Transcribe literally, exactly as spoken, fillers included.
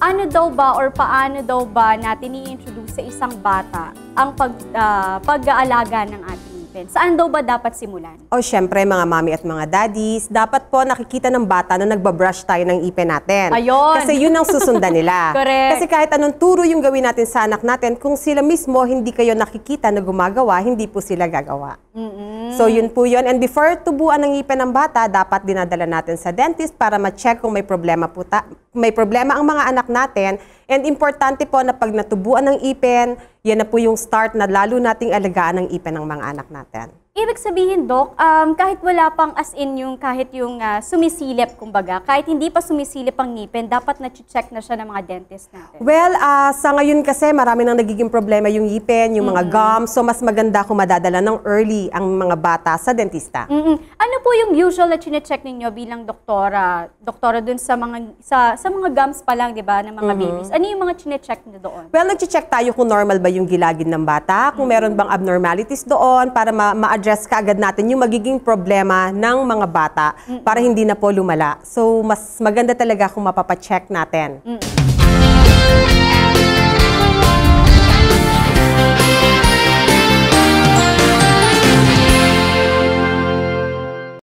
ano daw ba or paano daw ba natin i-introduce sa isang bata ang pag, uh, pag-aalaga ng ating ngipin? Saan daw ba dapat simulan? O syempre, mga mami at mga daddies, dapat po nakikita ng bata na nagbabrush tayo ng ipin natin. Ayun. Kasi yun ang susundan nila. Correct. Kasi kahit anong turo yung gawin natin sa anak natin, kung sila mismo hindi kayo nakikita na gumagawa, hindi po sila gagawa. Mm-mm. So yun po yun. And before tubuan ng ngipin ng bata, dapat dinadala natin sa dentist para ma-check kung may problema po ta may problema ang mga anak natin. And importante po na pag natubuan ng ipin, yan na po yung start na lalo nating alagaan ng ipin ng mga anak natin. Ibig sabihin, Doc, um, kahit wala pang as in yung kahit yung uh, sumisilip, kumbaga, kahit hindi pa sumisilip ang ngipin, dapat na-check na siya ng mga dentist natin. Well, uh, sa ngayon kasi marami nang nagiging problema yung ngipin, yung mga Mm-mm. gums, so mas maganda kung madadala ng early ang mga bata sa dentista. Mm-mm. Ano po yung usual na chine-check ninyo bilang doktora, doktora dun sa mga sa, sa mga gums pa lang, di ba, ng mga Mm-hmm. babies? Ano yung mga chine-check niyo doon? Well, nag-check tayo kung normal ba yung gilagid ng bata, kung meron bang abnormalities doon para ma-address kaagad natin yung magiging problema ng mga bata para hindi na po lumala. So, mas maganda talaga kung mapapacheck natin. Mm-mm.